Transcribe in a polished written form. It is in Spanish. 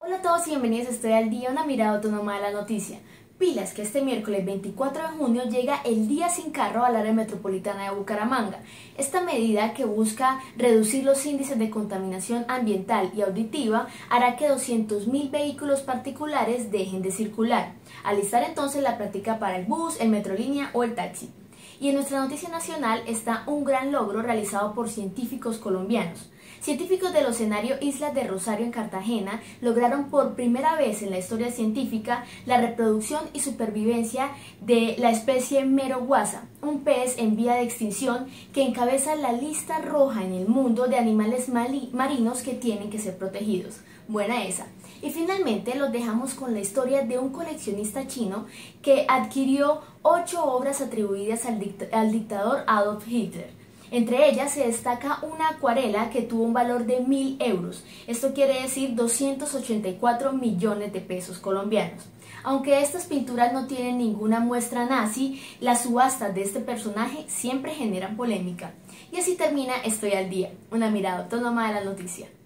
Hola a todos y bienvenidos a Estoy al Día, una mirada autónoma de la noticia. Pilas que este miércoles 24 de junio llega el Día Sin Carro al área metropolitana de Bucaramanga. Esta medida, que busca reducir los índices de contaminación ambiental y auditiva, hará que 200.000 vehículos particulares dejen de circular. Alistar entonces la práctica para el bus, el metrolínea o el taxi. Y en nuestra noticia nacional está un gran logro realizado por científicos colombianos. Científicos del Oceanario Islas de Rosario en Cartagena lograron por primera vez en la historia científica la reproducción y supervivencia de la especie Mero guasa, un pez en vía de extinción que encabeza la lista roja en el mundo de animales marinos que tienen que ser protegidos. Buena esa. Y finalmente los dejamos con la historia de un coleccionista chino que adquirió 8 obras atribuidas al dictador Adolf Hitler. Entre ellas se destaca una acuarela que tuvo un valor de 1.000 euros. Esto quiere decir 284 millones de pesos colombianos. Aunque estas pinturas no tienen ninguna muestra nazi, las subastas de este personaje siempre generan polémica. Y así termina Estoy al Día, una mirada autónoma de la noticia.